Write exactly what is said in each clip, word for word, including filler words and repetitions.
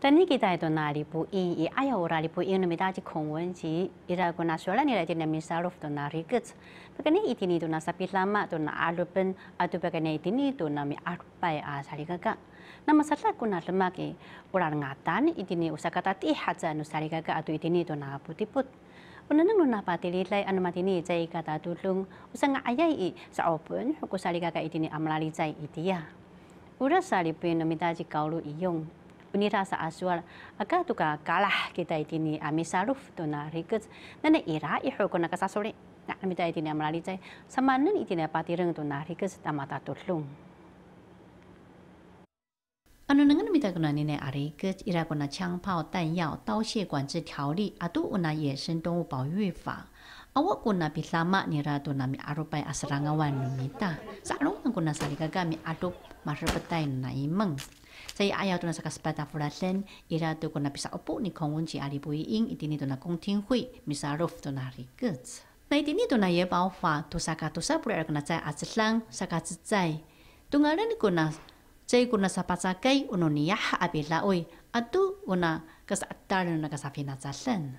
Tani kita itu na lipu i i ayah orang lipu i nami taji kongwen ji ira guna soalan ira tina misaruf tu na riget. Begini itini tu na sapi lama tu na alupen atau begini itini tu na mi arpai a sari gaga. Nama salah guna lemak i orang ngatan itini usakata ti haja nu sari gaga atau itini tu na putiput. Unang nuna patililay anu matini jay kata tulung usang ayay i sa open hukus sari gaga itini amlali jay itiya. Ura sari pin nami taji kaulu iyong. Unira sa aswal aga tuka kalah kita itini amisaruf to na riget nana ira iho ko nakasasuri na amita itini amlali jay samanan itini patireng to na riget tamata tulung. Ano nangan mita kuna nine ariget ira kuna 枪炮弹药刀械管制条例 atu una 野生动物保育法 awak kuna bislama nira to na mi arupai asrangawan mita sa along kuna saligaga mi adup marbetai na imeng. Saya ayaw tu na sa kaspata furasen ira tu ko na pisa opo ni kongwen ji ali buiing itini tu na kongtinghui misaruf tu na riget. Na itini tu na ye bao fa tu sa ka tu sa pura ko na zai aslang sa ka zai. Tu ngaran ko na zai ko na sa pasakai uno niyah abila oi atu una kasatar na kasafina zasen.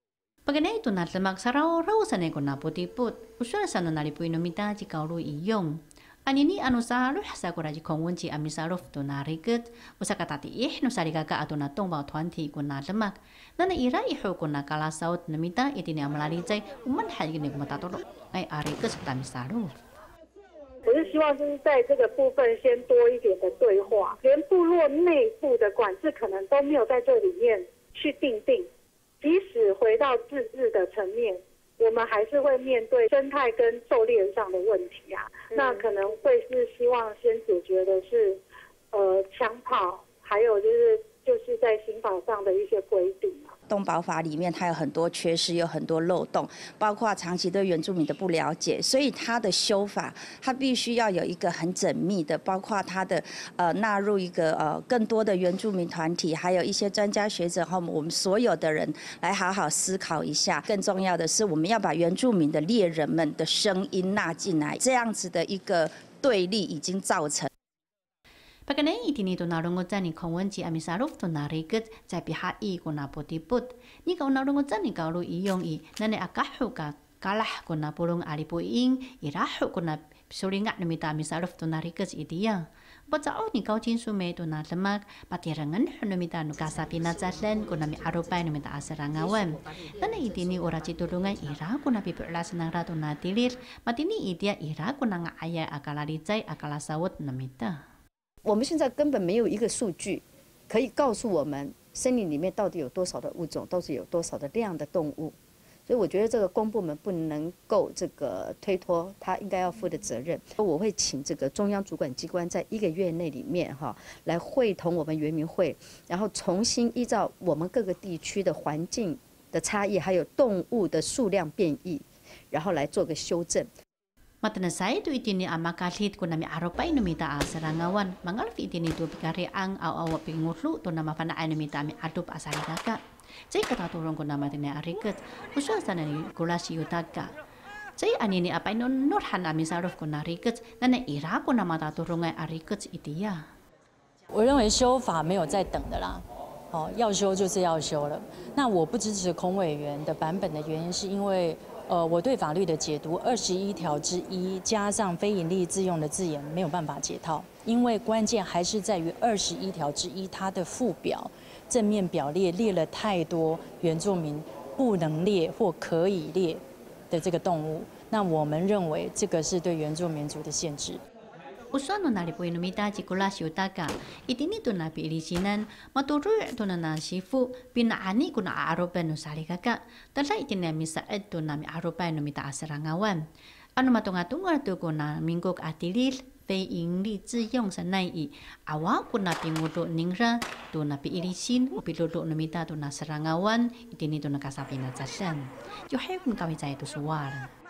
Pagana itu na lemak sarau rau sanay ko na putiput usura sa no nalipuin nomita ji kaulu iyong. Anini anu sahalu sa kuraji kongwenji amisaruf tu na riget usakatati ih nu sarigaka atau na tongbao tuanti kuna lemak nana ira ihu kuna kala saut namita itini amalali jay uman haji ni kumatatolo ay ariget sa amisaruf. 我是希望就是在这个部分先多一点的对话，连部落内部的管制可能都没有在这里面去定定，即使回到自治的层面。 我们还是会面对生态跟狩猎上的问题啊，嗯、那可能会是希望先解决的是，呃，枪炮，还有就是就是在刑法上的一些规定啊。 动保法里面它有很多缺失，有很多漏洞，包括长期对原住民的不了解，所以它的修法它必须要有一个很缜密的，包括它的呃纳入一个呃更多的原住民团体，还有一些专家学者和我们所有的人来好好思考一下。更重要的是，我们要把原住民的猎人们的声音纳进来，这样子的一个对立已经造成。 Pagkanay itini to narungotan ni kongwenji amisaruf to na riget sa pihai ko na putiput. Ni ka narungotan ni kaulu iyong i nane akahu ka kalah ko na pulong alipuing irahu ko na suringat namita amisaruf to na riget itiya. Batsao ni kau jinsu me to na lemak patirangan namita no kasapi na zatlen ko na mi arupay namita asarangawan. Nane itini ora citulungan ira ko na pipirlas ng rato na tilir matini itiya ira ko na nga aya akalarizay akalasawot namita. 我们现在根本没有一个数据可以告诉我们森林里面到底有多少的物种，到底有多少的量的动物，所以我觉得这个公部门不能够这个推脱他应该要负的责任。我会请这个中央主管机关在一个月内里面哈，来会同我们原民会，然后重新依照我们各个地区的环境的差异，还有动物的数量变异，然后来做个修正。 Matanasay ito itini amakalit ko na mi aropay numita asarangawan. Mangalap itini ito pikari ang awawa pingutlu to na mapanaan numita mi adup asarigaka. Say katatulong ko na matinay arikat. Uswa sana ni kulasi yutaga. Say anini apay non norhan ami saruf ko na arikat na naira ko na matatulong ay arikat itiya. 我认为修法没有在等的啦，哦，要修就是要修了。那我不支持空委员的版本的原因是因为。 呃，我对法律的解读，二十一条之一加上非营利自用的字眼没有办法解套，因为关键还是在于二十一条之一它的附表正面表列列了太多原住民不能猎或可以猎的这个动物，那我们认为这个是对原住民族的限制。 Usano nalipoy numita chikulas yutaka. Itini to na pilisinan maturu to na na sifu pinaani ko na aaropan no saligaka. Tala itini misaed to na mi aaropan numita asarangawan. Ano matunga-tunga to ko na minggok atilil非营利自用sa nai i awa ko na pingudo ningra to na piilisin o piludo numita to na sarangawan itini to na kasapi na zasan. Yo hayo kung kawit sa ito suwar.